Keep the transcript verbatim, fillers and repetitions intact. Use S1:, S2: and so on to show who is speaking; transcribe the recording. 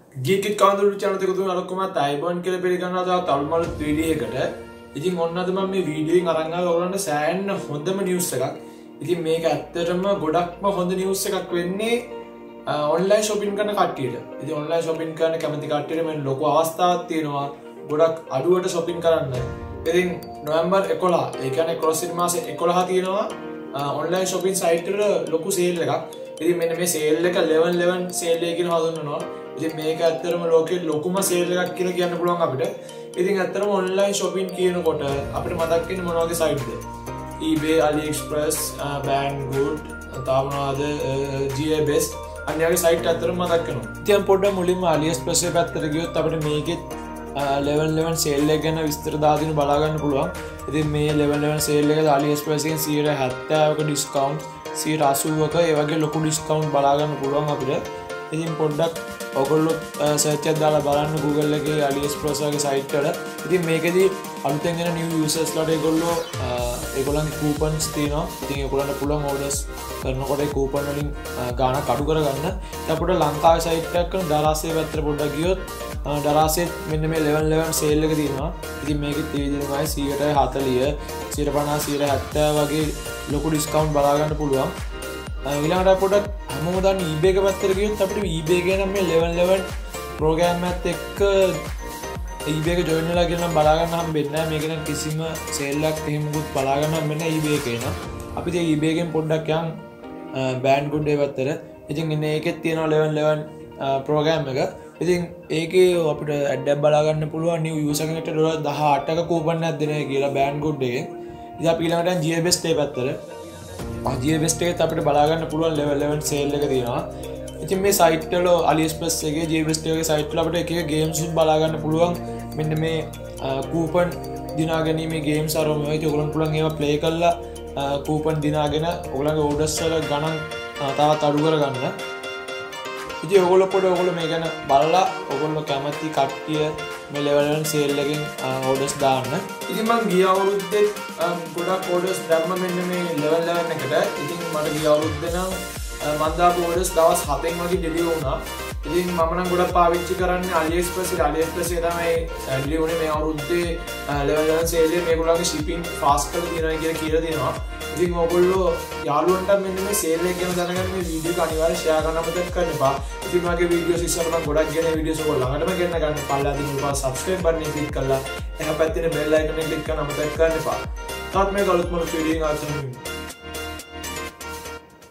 S1: Geekit කවුරුත් channel එක තුන අලුත්කම තයිබන් කියලා පිළිගන්නවා තව තල්මල් වීඩියෝ එකට. ඉතින් ඔන්න අද මම මේ වීඩියෝ එකෙන් අරන් ආවේ ඔයගොල්ලන්ට සෑහෙන හොඳම නිවුස් එකක්. ඉතින් මේක ඇත්තටම ගොඩක්ම හොඳ නිවුස් එකක් වෙන්නේ ඔන්ලයින් shopping කරන කට්ටියට. ඉතින් ඔන්ලයින් shopping කරන කැමති කට්ටියට මේ ලොකු අවස්ථාවක් තියෙනවා. ගොඩක් අඩුවට shopping කරන්න. ඉතින් නොවැම්බර් එකොළහ ඒ කියන්නේ ක්‍රොසින් මාසේ එකොළහ තියෙනවා ඔන්ලයින් shopping site වල ලොකු සේල් එකක්. ඉතින් මෙන්න මේ සේල් එක eleven eleven සේල් එකකින් හඳුන්වනවා. ඉතින් මේක ඇත්තටම ලෝකේ ලොකුම සේල් එකක් කියලා කියන්න පුළුවන් අපිට. ඉතින් ඇත්තටම ඔන්ලයින් shopping කියනකොට අපිට මතක් වෙන්නේ මොන වගේ සයිට්ද? eBay, AliExpress, Banggood, තාමනාද GearBest අනිවාර්ය සයිට් අතරම මතක් වෙනවා. ඉතින් පොඩ්ඩක් මුලින්ම AliExpress එක පැත්තට ගියොත් අපිට මේකෙත් eleven eleven සේල් එක ගැන විස්තර දාගෙන බලා ගන්න පුළුවන්. ඉතින් මේ eleven eleven සේල් එකේ AliExpress එකෙන් one hundred seventy ක ඩිස්කවුන්ට් one hundred eighty ක ඒ වගේ ලොකු ඩිස්කවුන්ට් බලා ගන්න පුළුවන් අපිට. ඉතින් පොඩ්ඩක් ඔයගොල්ලෝ සර්ච් එකක් දාලා බලන්න Google එකේ AliExpress වගේ සයිට් වල. ඉතින් මේකෙදි අලුතෙන් එන new users ලාට ඒගොල්ලෝ ඒගොල්ලන්ගේ coupons තියෙනවා. ඉතින් ඒගොල්ලන්ට පුළුවන් orders කරනකොට ඒ coupon වලින් ගාණක් අඩු කරගන්න. ඊට පොඩ ලංකාවේ සයිට් එකක් කරන දරාසේ පැත්තට පොඩ්ඩක් ගියොත් දරාසේ මෙන්න මේ eleven eleven සේල් එක තියෙනවා. ඉතින් මේකෙත් ඒ විදිහමයි one forty one fifty one seventy වගේ ලොකු ඩිස්කවුන්ට් බලා ගන්න පුළුවන්. ඊළඟට පොඩක් හැමෝම දන්න eBay එක පැත්තට ගියොත් අපිට eBay එකේ නම් මේ eleven eleven ප්‍රෝග්‍රෑම් එකත් එක්ක eBay එක ජොයින් වෙලා කියලා නම් බලා ගන්න හම්බෙන්නේ නැහැ. මේක නම් කිසිම සේල් එකක් එහෙම මුකුත් බලා ගන්න හම්බෙන්නේ නැහැ eBay එකේ නම්. අපි ඉතින් eBay එකෙන් පොඩ්ඩක් යන් Banggood ඒ පැත්තට. ඉතින් ඉන්නේ ඒකෙත් තියෙනවා eleven eleven ප්‍රෝග්‍රෑම් එක. ඉතින් ඒකේ අපිට ඇඩ් එකක් බලා ගන්න පුළුවන් new user කෙනෙක්ට ඩොලර් eighteen ක කූපන් එකක් දෙනවා කියලා Banggood එකෙන්. ඉතින් අපි ඊළඟට යන් GearBest ඒ පැත්තට. GearBest එකත් අපිට බලා ගන්න පුළුවන් eleven eleven සේල් එක තියෙනවා. ඉතින් මේ සයිට් වල AliExpress එකේ GearBest එකේ සයිට් වල අපිට එක එක ගේම්ස් බලා ගන්න පුළුවන්. මෙන්න මේ කූපන් දිනා ගැනීමේ ගේම්ස් අරම ඒත් ඔයගොල්ලන්ට පුළුවන් ඒවා ප්ලේ කරලා කූපන් දිනාගෙන ඔයගොල්ලන්ගේ ඕඩර්ස් වල ගණන් තවත් අඩු කරගන්න. ඉතින් ඔයගොල්ලෝ පොඩ ඔයගොල්ලෝ මේ ගැන බලලා ඔයගොල්ලෝ කැමති කට්ටිය මේ level one සේල් එකෙන් orders දාන්න. ඉතින් මම ගිය අවුරුද්දේ ගොඩක් orders දැම්ම මෙන්න මේ level eleven එකට. ඉතින් මට ගිය අවුරුද්දේ නම් මම දාපු orders දවස් හතෙන් වගේ deliver වුණා. ඉතින් මම නම් ගොඩක් පාවිච්චි කරන්නේ AliExpress එක. AliExpress එක තමයි deliver වුණේ මේ අවුරුද්දේ level eleven සේල් එකේ මේගොල්ලන්ගේ shipping fast කරලා තියෙනවා කියලා කියලා දෙනවා. ඉතින් ඔයගොල්ලෝ යාළුවන්ට මෙන්න මේ සේල් එක ගැන දැනගන්න මේ වීඩියෝ එක අනිවාර්යයෙන් ෂෙයා කරන්න අමතක කරන්න එපා. ඉතින් මගේ වීඩියෝස් ඉස්සරහට මම ගොඩක් ගෙන වීඩියෝස් ඔයගොල්ලෝ ළඟටම ගෙන්න ගන්න පල්ලා දින උපා subscribe button එක click කරලා එහා පැත්තේ bell icon එක click කරන්න අමතක කරන්න එපා. තාත් මේ ගලුත් මොන වීඩියෝ එකක් අතරින්